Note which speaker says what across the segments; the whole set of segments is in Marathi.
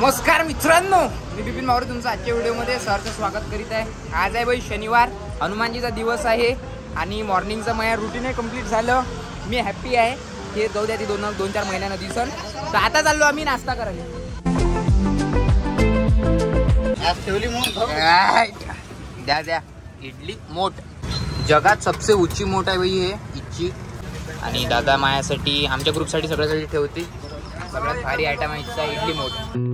Speaker 1: नमस्कार मित्रांनो, मी बिपिन मावरे तुमचं आजच्या व्हिडिओमध्ये सहर्ष स्वागत करीत आहे। आज आहे भाई शनिवार, हनुमानजीचा दिवस आहे आणि मॉर्निंगचं माझ्या रुटीन आहे कंप्लीट झालं। मी हॅप्पी आहे। हे जाऊ द्या, ती 2-4 महिन्यानं दिसन। तर आता चाललो आम्ही नाश्ता करायला। द्या इडली मोठ, जगात सबसे ऊंची मोठ आहे भाई हे इच्छी। आणि दादा मायासाठी, आमच्या ग्रुपसाठी सगळ्यासाठी ठेवते। सगळ्यात भारी आयटम आहे इच्छा इडली मोठ।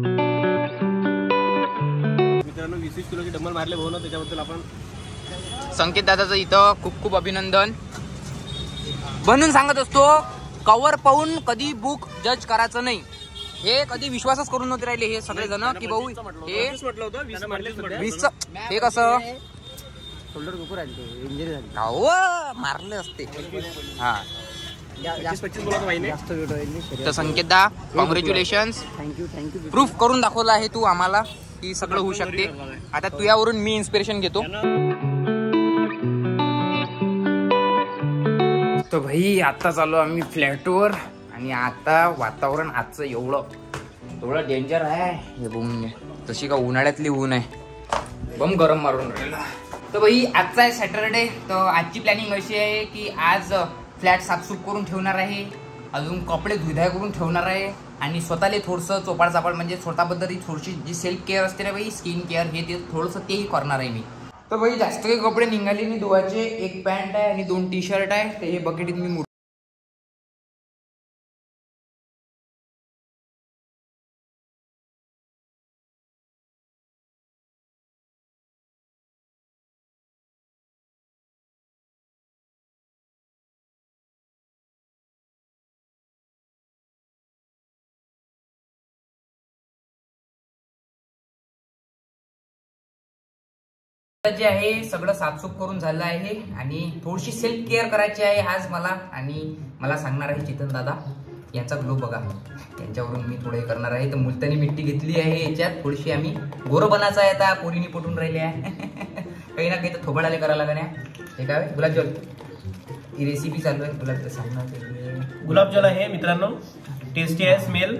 Speaker 2: मित्रांनो 20 किलोचे डंबल मारले भाऊ ना, त्याच्याबद्दल आपण
Speaker 1: संकेत दादाचं इथं खूप खूप अभिनंदन। म्हणून सांगत असतो, कवर पाहून कधी बुक जज करायचं नाही। हे कधी विश्वासच करून नव्हते राहिले हे सगळे जण की भाऊ हे
Speaker 2: म्हटलं होतं 20 मारले।
Speaker 1: 20 हे कसं
Speaker 2: शोल्डर दुखू राहिले, इंजरी झाली,
Speaker 1: हो मारले असते। हा
Speaker 2: 25 बोला माहिती
Speaker 1: तर संकेत दा कॉंग्रॅच्युलेशन्स,
Speaker 2: थँक्यू
Speaker 1: प्रूफ करून दाखवलं आहे तू आम्हाला की सगळं होऊ शकते। आता तुझ्यावरून मी इन्स्पिरेशन घेतो। तर भाई आता चालू आम्ही फ्लॅटवर आणि आता वातावरण आजचं एवढं डेंजर आहे। हे बघून तशी का उन्हाळ्यातली ऊन आहे, बम गरम मारून राहिला। तर भाई आजचा आहे सॅटरडे, तर आजची प्लॅनिंग अशी आहे की आज फ्लॅट साफसूफ करून ठेवणार आहे, अजून कपडे धुधाय करून ठेवणार आहे आणि स्वतःला थोडंसं चोपाड म्हणजे स्वतःबद्दल थोडीशी जी सेल्फ केअर असते ना भाई, स्किन केअर, हे ते थोडंसं तेही करणार आहे मी। तर भाई जास्त काही कपडे निघाले नाही धुवायचे, एक पॅन्ट आहे आणि 2 टी-शर्ट आहे, ते हे बकेटीत मी जे आहे सगळं साफसूफ करून झालं आहे आणि थोडीशी सेल्फ केअर करायची आहे आज मला। आणि मला सांगणार आहे चेतन दादा, यांचा ग्लो बघा, त्यांच्यावरून मी थोडे करणार आहे। तर मुलतानी मिट्टी घेतली आहे याच्यात, थोडीशी आम्ही गोरं बनायचं आहे। आता पोरीनी पटून राहिले आहे काही ना काही तर थोबाडाले करायला लागण्या। हे काय गुलाबजल, ही रेसिपी चालू आहे, तुला सांगणार
Speaker 2: गुलाबजल आहे मित्रांनो, टेस्टी आहे, स्मेल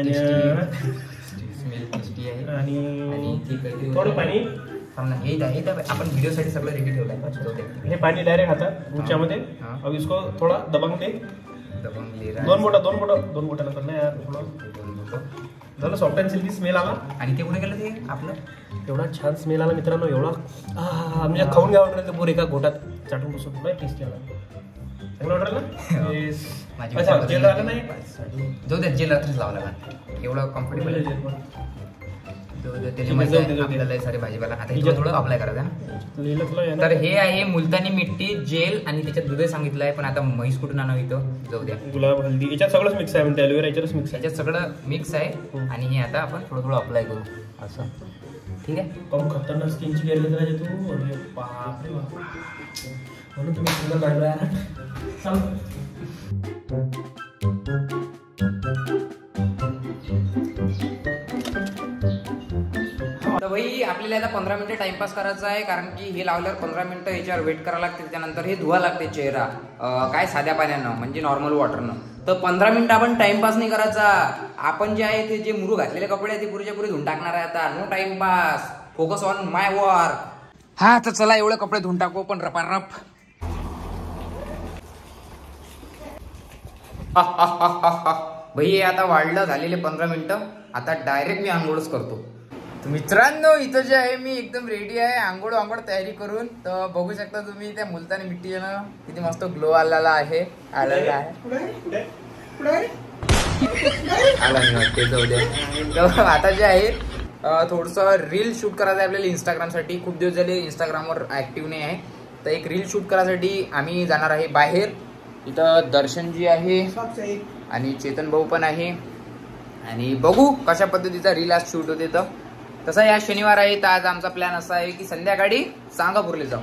Speaker 1: टेस्टी आहे
Speaker 2: आणि
Speaker 1: ठीक
Speaker 2: थोडं पाणी
Speaker 1: हे आपण व्हिडिओ साठी सगळं रेडी ठेवलंय।
Speaker 2: हे पानी डायरेक्ट हातात गुच्छामध्ये, अब इसको थोड़ा दबंग ले, दोन बोटा करना यार, थोडं सॉफ्ट अँड सिल्की स्मेल आला। आणि
Speaker 1: ते कुठे गेलं ते आपलं,
Speaker 2: एवढा छान स्मेल आला मित्रांनो, एवढा म्हणजे खाऊन घ्यावं वाटलं ते एका गोटात चाटून बसून, टेस्टी आला। चांगलं ऑर्डर ना जेल आलं नाही,
Speaker 1: जाऊ द्या जेल रात्रीच लावला का, एवढं कम्फर्टेबल त्याच्यामध्ये सारे भाजीपाला। आता हे थोडं अप्लाय करायचं। तर हे आहे मुलतानी मिट्टी जेल आणि त्याच्यात दूध सांगितलं आहे, पण आता म्हैस कुठून आणावं इथं, जाऊ द्या। गुलाब हल्दी याच्यात सगळंच मिक्स आहे, म्हणते ॲलोवेरा याच्यातच मिक्स आहे, याच्यात सगळं मिक्स आहे। आणि हे आता आपण थोडं अप्लाय करू असं, ठीक आहे।
Speaker 2: पण खतरनाक स्किनची केअर घेत राहायचे तू, बापरे बाप, म्हणून तुम्ही सिंगल राहिला यार।
Speaker 1: तर भाई आपल्याला आता 15 मिनिटं टाइमपास करायचा आहे, कारण की हे लावल्यावर 15 मिनिटं याच्यावर वेट करावं लागते। त्यानंतर हे धुवा लागते चेहरा, काय साध्या पाण्यानं म्हणजे नॉर्मल वॉटरनं। तर 15 मिनिटं आपण टाइमपास नाही करायचा। आपण जे आहे ते जे मुरू घातलेले कपडे आहे ते पुरेच्या पुरे धुवून टाकणार आहे आता। No timepass, focus on my work. हा तर चला एवढे कपडे धुवून टाकू पण रपारप। भाई आता वाढलं झालेले 15 मिनिटं, आता डायरेक्ट मी आंघोळच करतो। मित्रांनो इथं जे आहे मी एकदम रेडी आहे, आंघोळ तयारी करून। तर बघू शकता तुम्ही त्या मुलतानी मिट्टीनं किती मस्त ग्लो आलेला आहे, तर आता जे आहे थोडंसं रील शूट करायचं आहे आपल्याला इंस्टाग्रामसाठी। खूप दिवस झाले इंस्टाग्रामवर ऍक्टिव्ह नाही आहे, तर एक रील शूट करायसाठी आम्ही जाणार आहे बाहेर। इथं दर्शनजी आहे आणि चेतन भाऊ पण आहे, आणि बघू कशा पद्धतीचा रील आज शूट होते। तर तसा या शनिवार आहे, तर आज आमचा प्लॅन असा आहे की संध्याकाळी सांगापूरला जाऊ।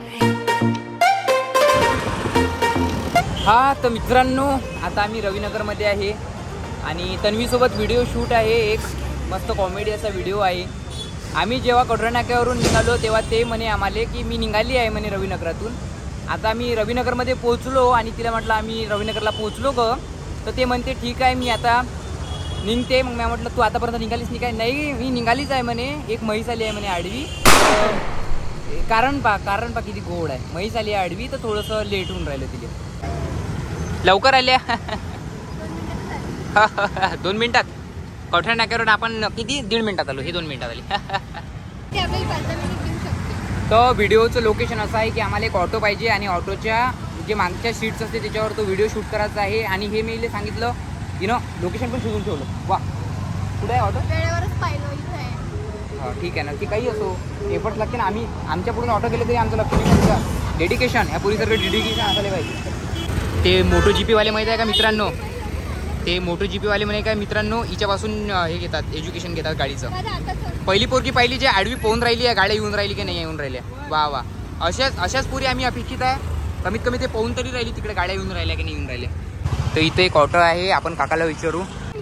Speaker 1: हा तर मित्रांनो आता आम्ही रविनगरमध्ये आहे आणि तन्वीसोबत व्हिडिओ शूट आहे, एक मस्त कॉमेडी असा व्हिडिओ आहे। आम्ही जेव्हा कटरा नाक्यावरून निघालो तेव्हा ते म्हणे आम्हाला की मी निघाली आहे म्हणे रविनगरातून। आता आम्ही रविनगरमध्ये पोहोचलो आणि तिला म्हटलं आम्ही रविनगरला पोहोचलो ग, तर ते म्हणते ठीक आहे मी आता निघते. मग मी म्हटलं तू आतापर्यंत निघालीस नाही काय? नाही मी निघालीच आहे म्हणे. एक म्हैस आली आहे म्हणे आडवी. कारण पा किती गोड आहे. म्हैस आली आहे आडवी तर थोडंसं लेट होऊन राहिलं तिथे. लवकर आल्या 2 मिनिटात. कवठा नाक्यावरून आपण किती 1.5 मिनिटात आलो. हे 2 मिनिटात आली. तर व्हिडिओचं लोकेशन असं आहे की आम्हाला एक ऑटो पाहिजे आणि ऑटोच्या जे मागच्या सीट्स असते त्याच्यावर तो व्हिडिओ शूट करायचा आहे. आणि हे मी सांगितलं लोकेशन पण शोधून ठेवलं. वा कुठे आहे ऑटो?
Speaker 3: वेळेवरच पाहिलं इथे आहे.
Speaker 1: हा ठीक आहे ना. ती काही असो एफर्ट्स लागते ना. आम्ही आमच्याकडून ऑटो केलं तरी आमचं लक्ष नाही. डेडिकेशन या पुरीसारखं डेडिकेशन असायला पाहिजे. ते मोटो GP वाले माहीत आहे का मित्रांनो? ते मोटो GP वाले म्हणे काय मित्रांनो हिच्यापासून हे घेतात एज्युकेशन घेतात गाडीचं. पहिली पोरगी पाहिली जे आडवी पोहून राहिली आहे गाड्या येऊन राहिली की नाही येऊन राहिल्या. वा वा अशाच पुरी आम्ही अपेक्षित आहे. कमीत कमी ते पोहून तरी राहिली तिकडे गाड्या येऊन राहिल्या की नाही येऊन राहिल्या. तर इथे एक ऑटो आहे. आपण काकाला विचारू.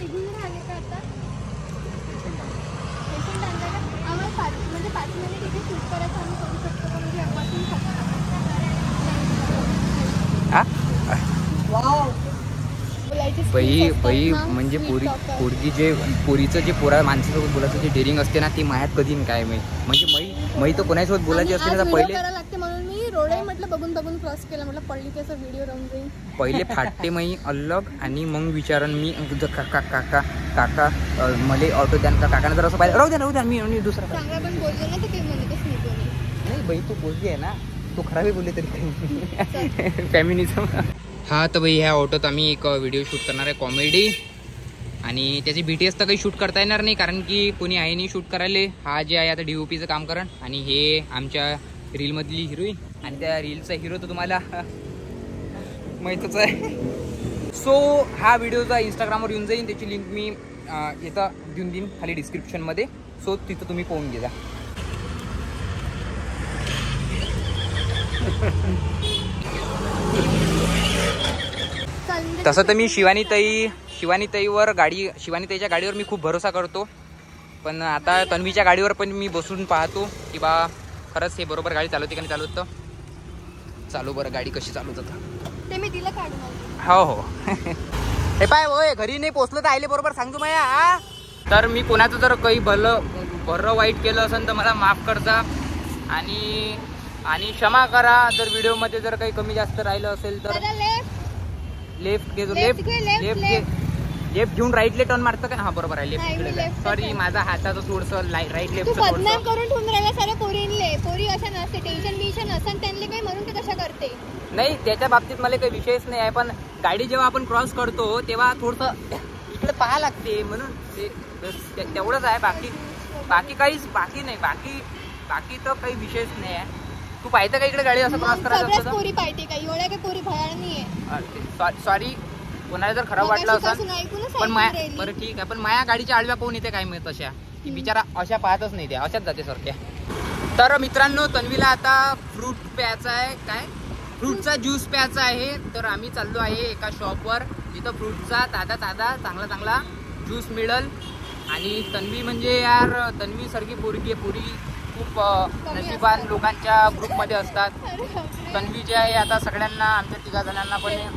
Speaker 1: बाई म्हणजे पोरगी जे पोरीचं जे माणसासोबत बोलायचं जे डेअरिंग असते ना ती मायात कधी काय म्हणजे मई तर कोणासोबत बोलायची असते ना पहिले
Speaker 3: म्हणून मी रोड म्हटलं बघून क्रॉस केला. म्हटलं पडली त्याचा व्हिडिओ राहून जाईल. पहिले
Speaker 1: फाटते मई अलग आणि मग विचारन मी काका मला ऑटो द्या का? काकाने जर असं पाहिजे राहू द्या मी दुसरा
Speaker 3: चांगला पण बोललो ना तर ते म्हणतच
Speaker 1: नाही. बाई तू बोलली आहे ना तू खराबही बोलले तरी फॅमिनिझम. हा तर भाई ह्या ऑटोत आम्ही एक व्हिडिओ शूट करणार आहे कॉमेडी. आणि त्याची BTS तर काही शूट करता येणार नाही कारण की कोणी आहे नाही शूट करायला. हा जे आहे आता DOPचं काम करण. आणि हे आमच्या रीलमधली हिरोईन. आणि त्या रीलचा हिरो तर तुम्हाला माहीतच आहे. सो हा व्हिडिओचा इंस्टाग्रामवर येऊन जाईल. त्याची लिंक मी इथं देऊन देईन खाली डिस्क्रिप्शनमध्ये. सो तिथं तुम्ही पाहून घ्या. तसं तर मी शिवानी ताईच्या गाडीवर मी खूप भरोसा करतो. पण आता तन्वीच्या गाडीवर पण मी बसून पाहतो की बा खरंच हे बरोबर गाडी चालवते का नाही चालवत. तर चालू बरं गाडी कशी चालवत
Speaker 3: ते मी तिला काढून.
Speaker 1: हो हे पाय होय घरी नाही पोचलं तर आले बरोबर सांगतो माया. तर मी कोणाचं जर काही भलं वाईट केलं असेल तर मला माफ करता आणि क्षमा करा. जर व्हिडिओमध्ये जर काही कमी जास्त राहिलं असेल तर लेफ्ट घेऊन राईटले टर्न मारतं का? हा बरोबर आहे लेफ्ट. सॉरी माझा हाताचं थोडंसं राईट लेफ्ट
Speaker 3: करून ठेवून राहिला साऱ्या पोरी अशा नसते. टेन्शन नसतं त्यांनी काही म्हणून ते कशा करते
Speaker 1: नाही. त्याच्या बाबतीत मला काही विषयच नाही आहे. पण गाडी जेव्हा आपण क्रॉस करतो तेव्हा थोडंसं इकडे पाहा लागते म्हणून तेवढंच आहे. बाकी काहीच नाही. बाकी तर काही विषयच नाही आहे. तू पाहिजे का इकडे गाडी असं क्रॉस करायचं?
Speaker 3: पोरी पाहिजे का एवढ्या काही पोरी भयाळ नाहीये.
Speaker 1: सॉरी कोणाला जर खराब वाटलं असेल पण माया बरं ठीक आहे. पण माया गाडीच्या आडव्या कोण येते काय माहित तशा की बिचारा अशा पाहतच नाही त्या अशाच जाते सारख्या. तर मित्रांनो तन्वीला आता फ्रूट प्यायचा आहे. काय फ्रूटचा ज्यूस प्यायचा आहे. तर आम्ही चाललो आहे एका शॉपवर जिथं फ्रूटचा ताजा चांगला ज्यूस मिळेल. आणि तन्वी म्हणजे यार तन्वी सारखी पोरगी खूप नशिबान लोकांच्या ग्रुपमध्ये असतात. तन्वी जे आहे आता सगळ्यांना आमच्या 3 जणांना पण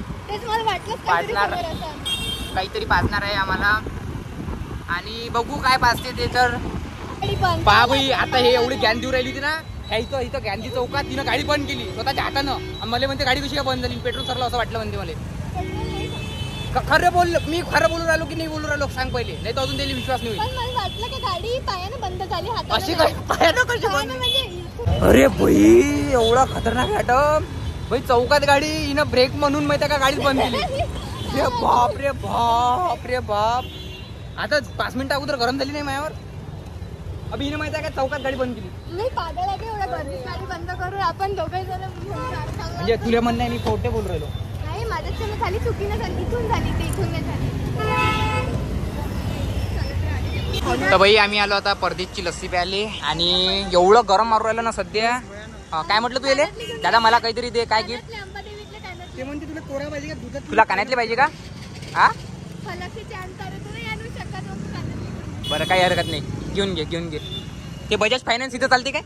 Speaker 1: काहीतरी पाजणार आहे आम्हाला. आणि बघू काय पाजते ते. तर पहा बाई आता हे एवढी ज्ञान देऊ राहिली होती ना ह्या इथं गांधी चौकात तिनं गाडी बंद केली स्वतःच्या हातानं. मला म्हणते गाडी कशी काय बंद झाली? पेट्रोल सरलं असं वाटलं म्हणते मला. खरं बोलू राहिलो की नाही बोलू राहिलो सांग पहिले. नाही तर अजून त्याला विश्वास नाही होईल.
Speaker 3: मला वाटलं की गाडी पायानं बंद झाली
Speaker 1: अशी काय पायानं कशी बंद? अरे बाई एवढा खतरनाक ॲटम. भाई चौकात गाडी हिनं ब्रेक म्हणून माहिती का गाडीच बंद केली. बाप रे बाप. आता 5 मिनिटं अगोदर गरम झाली नाही माझ्यावर. अभि हिनं माहिती आहे का चौकात गाडी बंद केली.
Speaker 3: नाही पागल आहे एवढं गाडी बंद करून आपण दोघे जण
Speaker 1: म्हणजे तुला म्हणणं आहे मी खोटे बोलू राहिलो.
Speaker 3: नाही माझ्याच झाली चुकीनं झाली. इथून झाली ते इथून नाही झाली.
Speaker 1: तर बाई आम्ही आलो आता परदेशची लस्सी प्यायले. आणि एवढं गरम मारू राहिलं ना सध्या. काय म्हटलं तू येले दादा मला काहीतरी दे. काय गिफ्ट
Speaker 2: ते म्हणते तुला कोरा पाहिजे का दुधात?
Speaker 1: तुला कानातले पाहिजे का? हा बरं काही हरकत नाही. घेऊन घे. ते बजाज फायनान्स इथं चालते काय?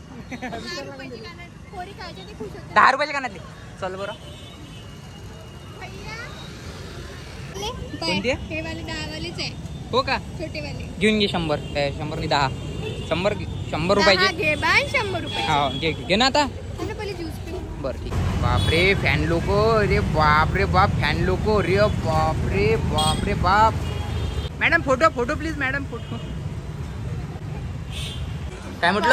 Speaker 1: 10 रुपयाचे कानातले. चल बरं कोणती आहे?
Speaker 3: हे वाले 10 वालेच आहे.
Speaker 1: हो का
Speaker 3: छोटी वाली
Speaker 1: घेऊन घे 100 100 10 100 रुपयाचे
Speaker 3: घे बाय 100 रुपये
Speaker 1: हा घे ना आता
Speaker 3: पहिले ज्यूस पी
Speaker 1: बरं ठीक बापरे फॅन लोक अरे बापरे बाप फॅन लोक अरे बापरे बाप madam photo please madam photo काय म्हटलं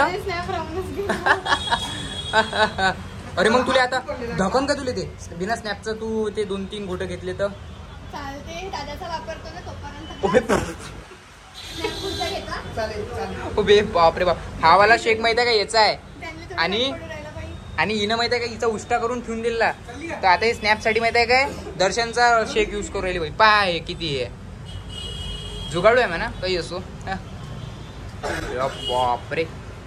Speaker 1: अरे मग तुला आता धकन का तुला ते बिना स्नॅपचं तू ते 2-3 फोटो घेतले तर
Speaker 3: चालते दादाचा वापरतो ना तोपर्यंत
Speaker 1: ओबे बापरे बाप हा वाला शेक माहिती आहे का याचा आहे आणि हिनं माहिती आहे का हिचा उष्टा करून ठेवून दिला तर आता हे स्नॅप साठी माहिती आहे काय दर्शनचा शेक यूज करू राहिली बाई पाय किती आहे जुगाडू आहे म्हणा काही असो बापरे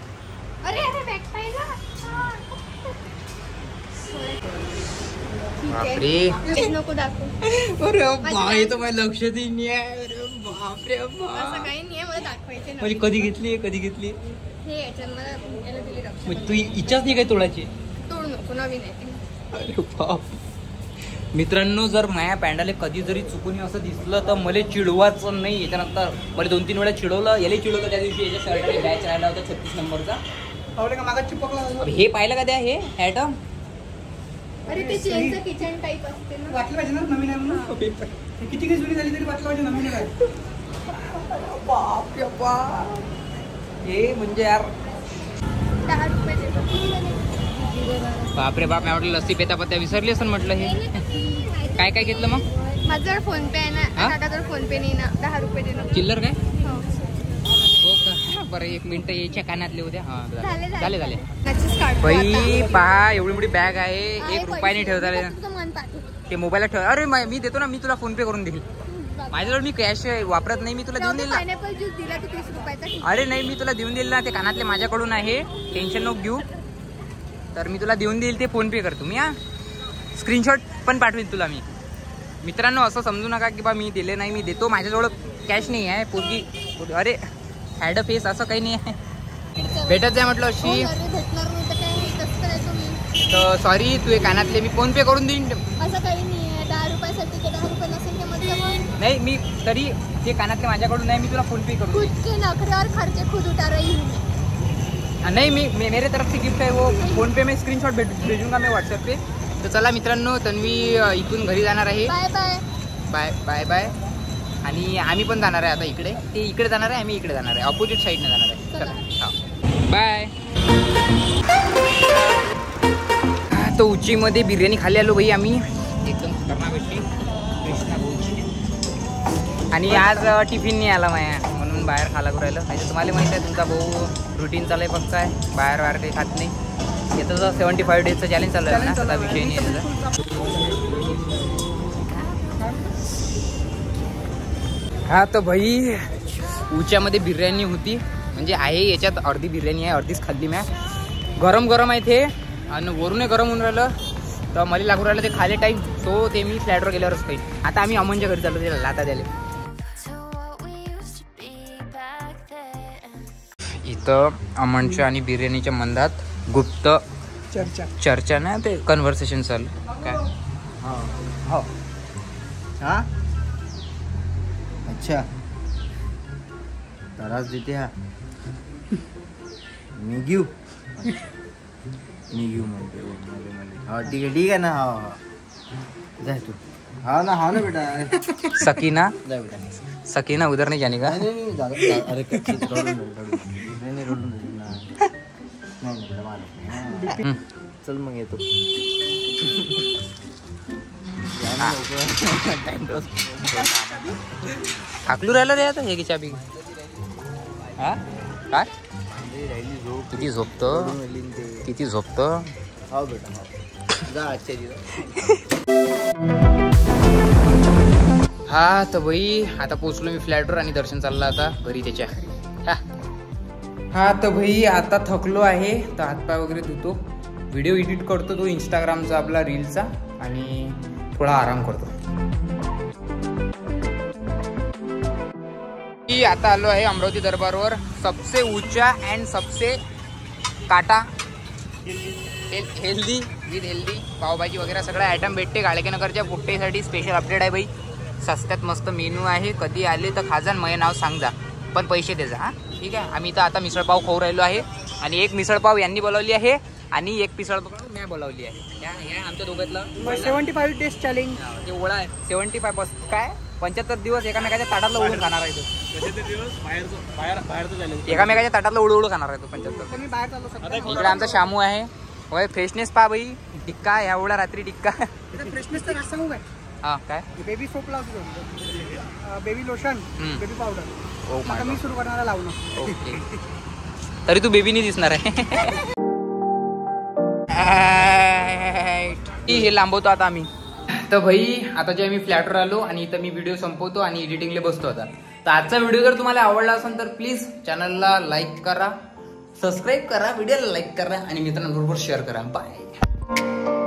Speaker 1: बापरे
Speaker 3: नको दाखव
Speaker 1: अरे बाई तर माझ्या लक्षात नाही आहे अरे बापरे
Speaker 3: असं काही नाही मला दाखवायचे
Speaker 1: म्हणजे कधी घेतली
Speaker 3: हे याच्यात मला याला दिली रक्षा
Speaker 1: म्हणजे तू इच्छाच नाही काय तोडायची
Speaker 3: तोड नको नवीन आहे
Speaker 1: अरे बाप मित्रांनो जर माया पॅन्डाले कधी जरी चुकून असं दिसलं तर मला चिडवायचं नाही याच्यानंतर मला 2-3 वेळा चिडवलं याला चिडवलं त्या दिवशी याच्या शर्टाने बॅच राहिला होता 36 नंबरचा हे पाहिलं का त्या हे ॲटम
Speaker 3: अरे ते चेनचं किचन टाईप असते ना
Speaker 2: वाटलं पाहिजे ना नवीन आहे म्हणून किती काही जुनी झाली तरी वाटलं पाहिजे नवीन आहे
Speaker 1: हे म्हणजे यार
Speaker 3: 10 रुपये देतो
Speaker 1: बापरे बाप मी म्हटलं लस्सी पेता पत्या विसरली असं म्हटलं हे काय काय घेतलं मग
Speaker 3: माझ्याजवळ फोन पे आहे ना काकाजवळ फोन पे नाही ना 10 रुपये दे ना
Speaker 1: चिल्लर काय हो का बरं 1 मिनिट याच्या कानातले उद्या हा झाले बाई पहा एवढी मोठी बॅग आहे 1 रुपयाने ठेवता ते मोबाईलला ठेव अरे मी देतो ना मी तुला फोन पे करून देईल माझ्याजवळ मी कॅश वापरत नाही मी तुला देऊन देईल
Speaker 3: पायनॅपल ज्यूस दिला तू 30 रुपयाचा
Speaker 1: अरे नाही मी तुला देऊन देईल ना ते कानातले माझ्याकडून आहे टेन्शन नको घेऊ तर मी तुला देऊन देईल ते फोन पे करतो मी हा स्क्रीनशॉट पण पाठवेल तुला मी मित्रांनो असं समजू नका की बा मी दिले नाही मी देतो माझ्याजवळ कॅश नाही आहे पोरगी अरे हॅड अ फेस असं काही नाही आहे भेटत जाय म्हटलं अशी तर सॉरी तू कानातले मी फोन पे करून देईन
Speaker 3: असं काही नाही 10 रुपयासाठी 10 रुपये नसेल ते मतलब
Speaker 1: नाही मी तरी ते कानातले माझ्याकडून नाही मी तुला फोन पे करून
Speaker 3: खुद के नखरे और खर्चे खुद उठा रही हूँ
Speaker 1: नहीं मेरे तरफ से गिफ्ट है वो फोन पे में स्क्रीनशॉट भेजूंगा मैं व्हाट्सएप पे तर चला मित्रांनो तन्वी इथून घरी जाणार आहे
Speaker 3: bye bye
Speaker 1: bye bye bye आणि आम्ही पण जाणार आहे आता इकडे ते इकडे जाणार आहे आम्ही इकडे जाणार आहे ऑपोजिट साईडने जाणार आहे चला हा बाय तो उच्चीमध्ये बिर्याणी खाली आलो भाई आम्ही एकदम खतरनाक अशी कृष्णा भाऊची आणि आज टिफिन नाही आला माया म्हणून बाहेर खायला करू राहिलं नाही तुम्हाला माहिती आहे तुमचा भाऊ रुटीन चालू आहे फक्त आहे बाहेर काही खात नाही याचं जर 75 डेजचं चॅलेंज चालू आहे ना त्याचा विषय नाही आहे हा तर भाई उच्यामध्ये बिर्याणी होती म्हणजे आहे याच्यात अर्धी बिर्याणी आहे अर्धीच खाल्ली म्या गरम गरम आहे ते आणि वरूनही गरम होऊन राहिलं तर मला लागून राहिलं ते खाले टाईम तो ते मी फ्लॅटवर गेल्यावरच काही आता आम्ही अमनच्या घरी चाललो त्याला लाता द्यायला इथं अमनच्या आणि बिर्याणीच्या मंदात गुप्त चर्चा ना ते कन्व्हर्सेशन चालू काय
Speaker 4: हो हा अच्छा त्रास देते हा मी घेऊ म्हणते हा ठीक आहे ना हा जाय तू हा ना बेटा
Speaker 1: सकीना
Speaker 4: जाय बेटा
Speaker 1: सकीना उधर नहीं जाने का
Speaker 4: अरे नाही चल मग येतो
Speaker 1: थाकलू राहिलं रे आता हे की चाबी हा काय किती झोपतो किती झोपतो
Speaker 4: हो बेटा हो जा आजच्या दिवस
Speaker 1: हा तर भाई आता पोचलो मी फ्लॅटवर आणि दर्शन चाललं आता घरी त्याच्या हा तर भाई आता थकलो आहे तर हातपाय वगैरे धुतो व्हिडिओ एडिट करतो तो इंस्टाग्रामचा आपला रीलचा आणि थोडा आराम करतो आता आलो आहे अमरावती दरबारवर सबसे ऊंचा अँड सबसे काटा हेल्दी विथ हेल्दी पावभाजी वगैरे सगळं आयटम भेटते गाळकेनगरच्या पुट्टेसाठी स्पेशल अपडेट आहे भाई सस्त्यात मस्त मेनू आहे. कधी आले तर खाजा, माझे नाव सांग जा, पण पैसे दे जा. हा ठीक आहे. आम्ही तर आता मिसळपाव खाऊ राहिलो आहे आणि एक मिसळपाव यांनी बोलावली आहे आणि एक मिसळपाव मी बोलावली आहे. या आमच्या दोघातलं
Speaker 5: 75 डेज चॅलेंज
Speaker 1: एवढा आहे. 75 काय 75 दिवस एकामेकाच्या ताटातलं उडून खाणार आहे तो. एकामेकाच्या ताटातलं उडू खाणार आहे तो 75.
Speaker 5: मी बाहेर चाललो सध्या.
Speaker 1: इकडे आमचा शामू आहे. होय फ्रेशनेस पा बाई. टिक्का एवढा रात्री टिक्का.
Speaker 5: फ्रेशनेस तर सांगू काय,
Speaker 1: हा काय
Speaker 5: बेबी सोप लावतो, बेबी लोशन, बेबी पावडर.
Speaker 1: ओ
Speaker 5: आता मी सुरू करणार लावणं.
Speaker 1: ओके. तरी तू बेबी नाही दिसणार आहे. हे लांबवतो आता आम्ही. तर भाई आता जे आम्ही फ्लॅटवर आलो आणि इथं मी व्हिडिओ संपवतो आणि एडिटिंगला बसतो आता. तर आजचा व्हिडिओ जर तुम्हाला आवडला असेल तर प्लीज चॅनलला लाईक करा, सबस्क्राईब करा, व्हिडिओला लाईक करा आणि मित्रांबरोबर शेअर करा. बाय.